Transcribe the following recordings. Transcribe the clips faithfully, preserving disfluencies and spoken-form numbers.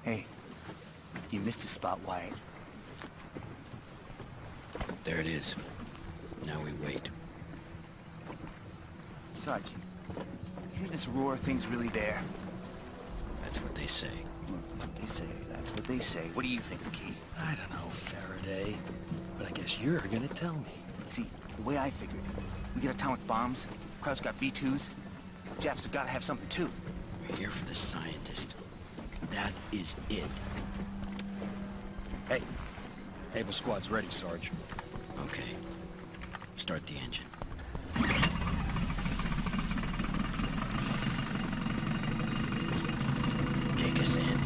Hey, you missed a spot, Wyatt. There it is. Now we wait. Sarge, you think this Aurora thing's really there? That's what they say. That's what they say. That's what they say. What do you think, McKee? I don't know, Faraday. But I guess you're gonna tell me. See, the way I figured, we get atomic bombs, crowd's got V twos, Japs have gotta have something too. We're here for the scientist. That is it. Hey, Able Squad's ready, Sarge. Okay. Start the engine. Take us in.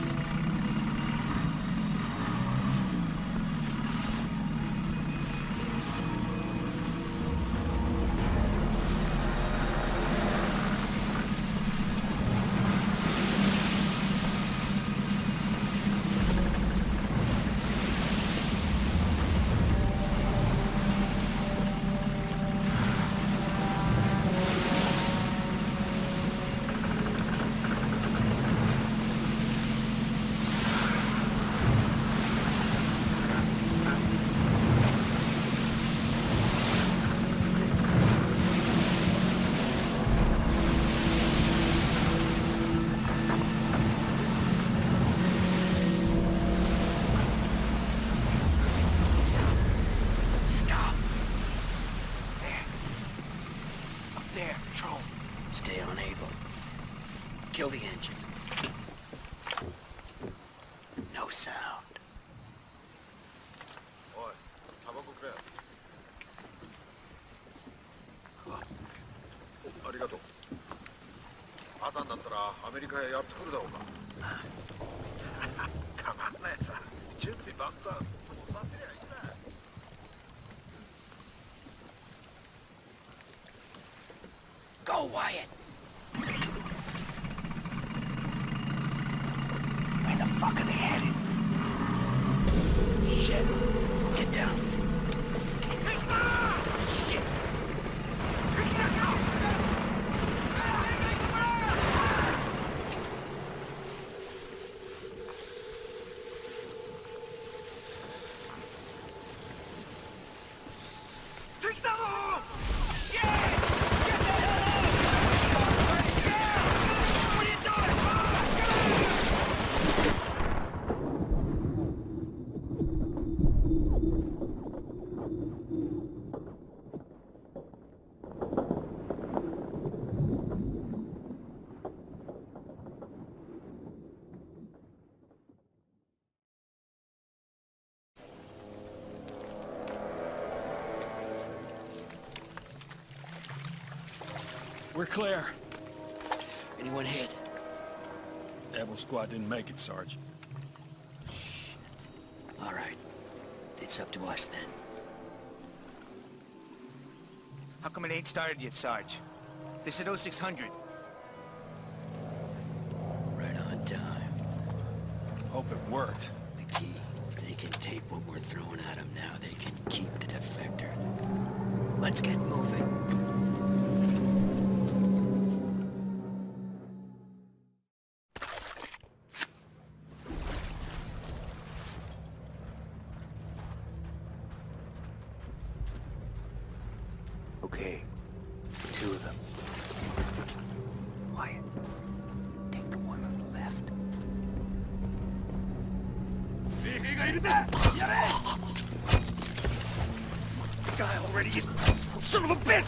Stay on Able. Kill the engine. No sound. Oi, tabacoくれ。あ、ありがとう。朝になったらアメリカへやってくるだろうか。かまんないさ。準備万端。もうさせりゃいいんだ。 Go, Wyatt! Where the fuck are they headed? Shit. Get down. Shit! We're clear. Anyone hit? Able Squad didn't make it, Sarge. Shit. All right. It's up to us then. How come it ain't started yet, Sarge? They said oh six hundred. Right on time. Hope it worked. McKee, if they can take what we're throwing at them now, they can keep the defector. Let's get moving. Okay, two of them. Wyatt, take the one on the left. Die already, you son of a bitch!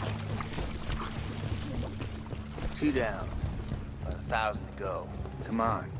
Two down. About a thousand to go. Come on.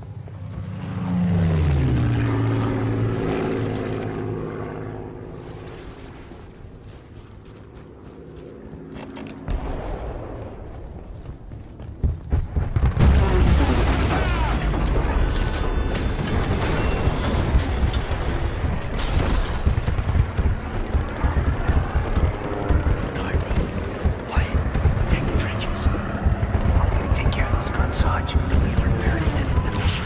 Sarge, we are prepared to end the mission.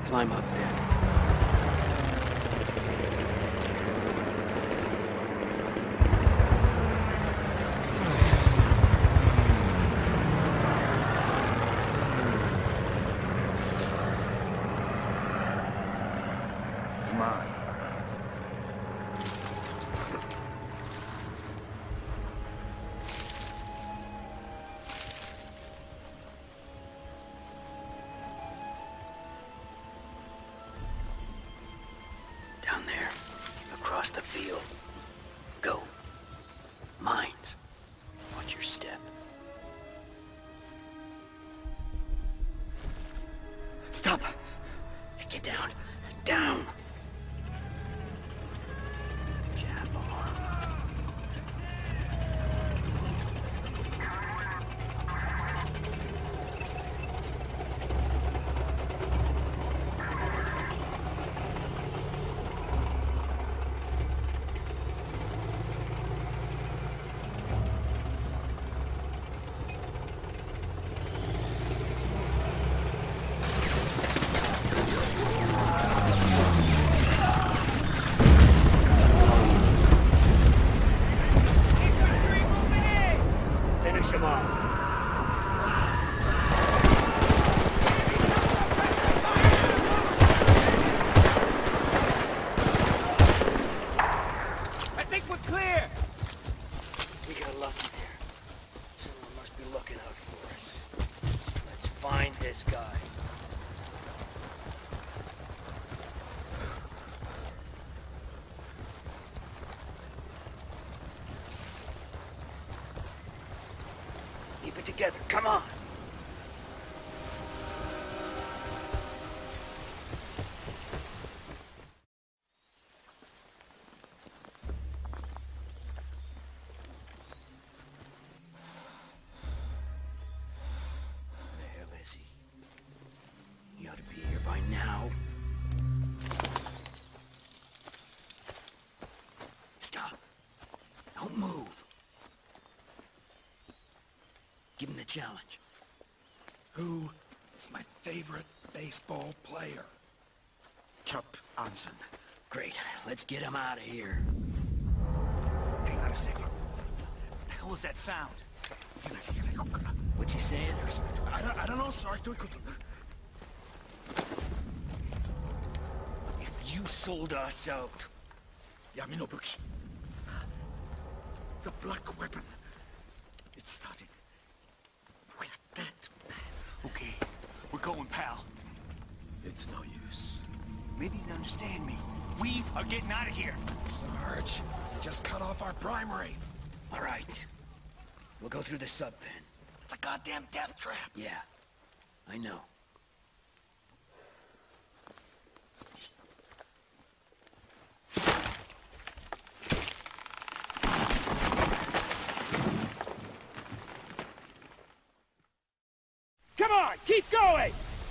Climb up then. Come on. Down there, across the field. Go. Mines. Watch your step. Stop! Get down. Down. Jab on. Finish him off. I think we're clear! We got lucky there. Someone must be looking out for us. Let's find this guy. Keep it together. Come on. Where the hell is he? He ought to be here by now. Stop. Don't move. Give him the challenge. Who is my favorite baseball player? Cap Anson. Great. Let's get him out of here. Hang on a second. The hell was that sound? What's he saying? I don't, I don't know, sorry. If you sold us out. Yaminobuki. The black weapon. It's starting. We're dead, man. Okay, we're going, pal. It's no use. Maybe you can understand me. We are getting out of here. Sarge, they just cut off our primary. All right. We'll go through the sub pen. It's a goddamn death trap. Yeah, I know. Come on, keep going!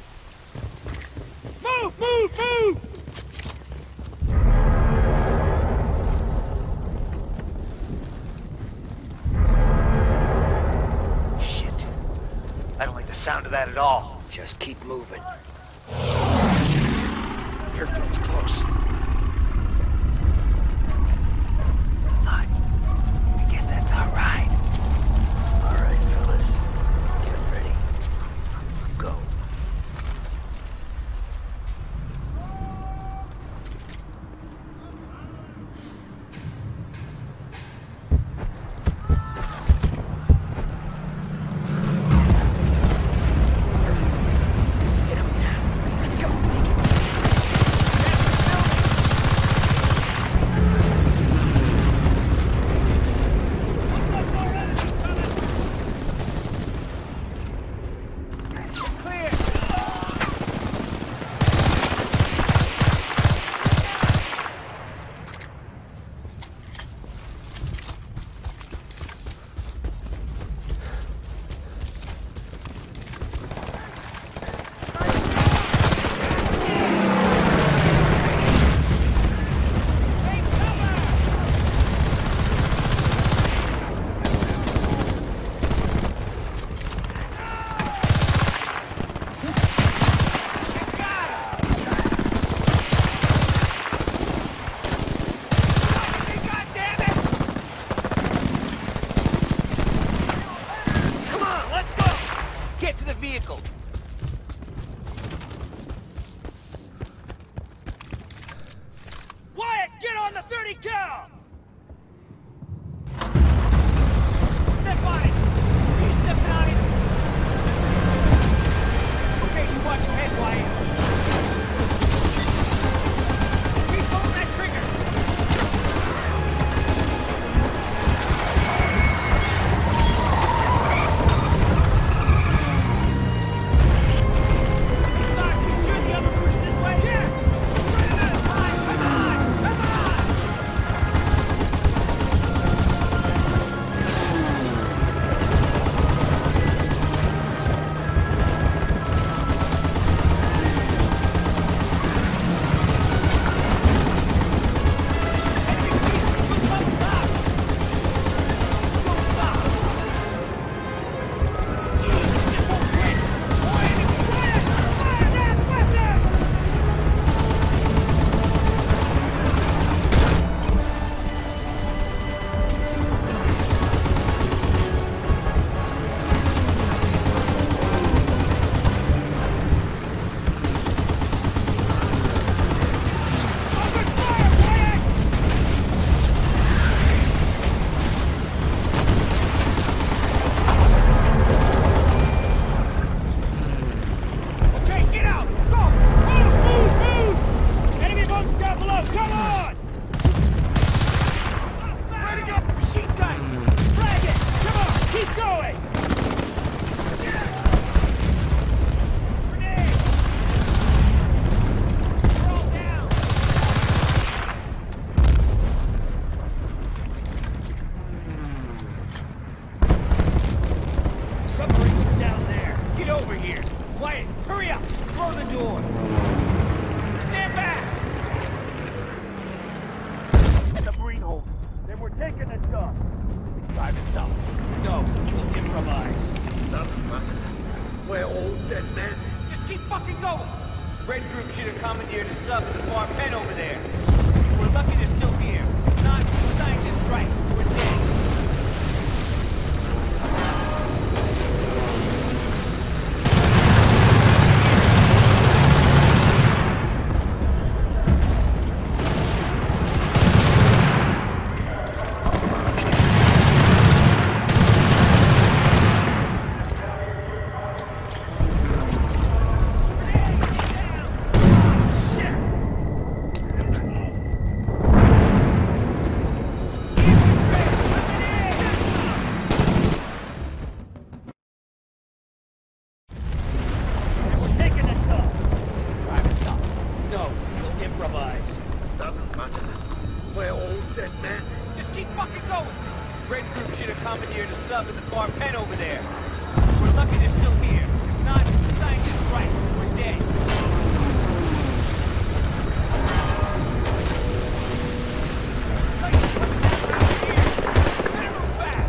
Move, move, move! Shit. I don't like the sound of that at all. Just keep moving. Airfield's close. Son, I guess that's our ride. All right, fellas. Get ready. Go. Hit him now. Let's go. Make it. Get to the vehicle. Wyatt, get on the thirty cal! Step on it! Are you stepping on it? Okay, you watch your head, Wyatt. Keep pulling that trigger! Doc, you sure the other route's this way? Yes! Running out of time! Come on! Come on! Okay, get out! Go! Move, move, move! Enemy boats down below! Come on! Ready to go! Machine gun! Drag it! Come on! Keep going! Grenade! We're all down! Submarines are down there! Get over here! Wyatt, hurry up! Throw the door! Stand back! At the marine hold. Then we're taking the stuff. Drive us up. No, we'll improvise. Doesn't matter. We're all dead men. Just keep fucking going! Red Group should have commandeered a sub in the far pen over there. We're lucky they're still here. If not, the scientist's right. We're dead. And we're taking this up. Drive us up. No, we'll improvise. Doesn't matter. We're all dead men. Just keep fucking going! Red Group should have commandeered a sub in the far pen over there. We're lucky they're still here. If not, the scientist's right. We're dead. Better move back!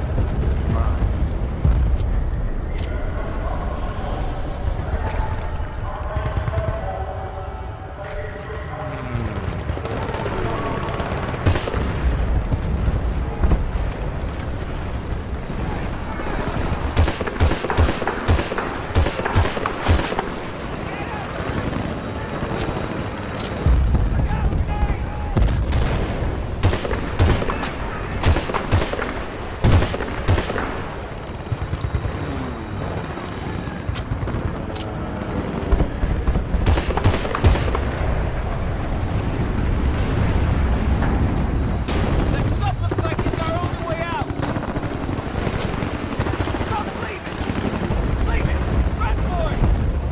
That sub looks like it's our only way out. Stop leaving! It's leaving! Run for it!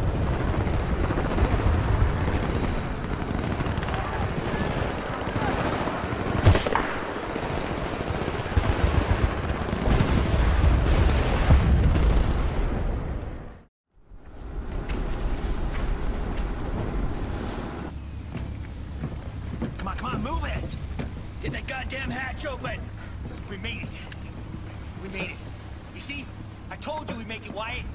Come on, come on, move it! Get that goddamn hatch open! We made it. We made it. You see? I told you we'd make it, Wyatt.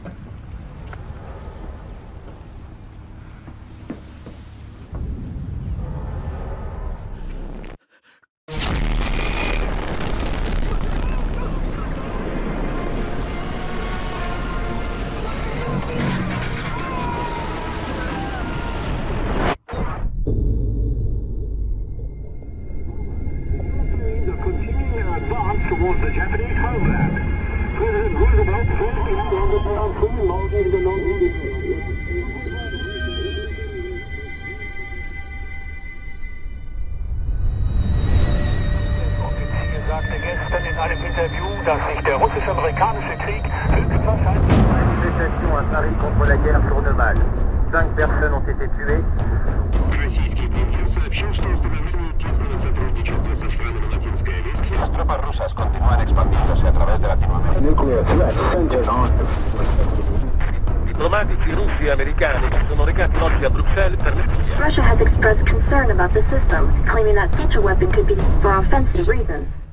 Gestern in einem Interview, dass sich der russisch-amerikanische Krieg höchstwahrscheinlich... Manifestation à Paris contre la guerre tournemal. Cinq personnes ont été tuées. Российский Путин сообщил, что установление тесного сотрудничества со странами Латинской Америки. Las tropas rusas continúan expandiéndose a través de Latinoamérica. Nuclear threat centered on... Diplomatici russi e americani si sono recati oggi a Bruxelles per le... Russia has expressed concern about the system, claiming that such a weapon could be used for offensive reasons.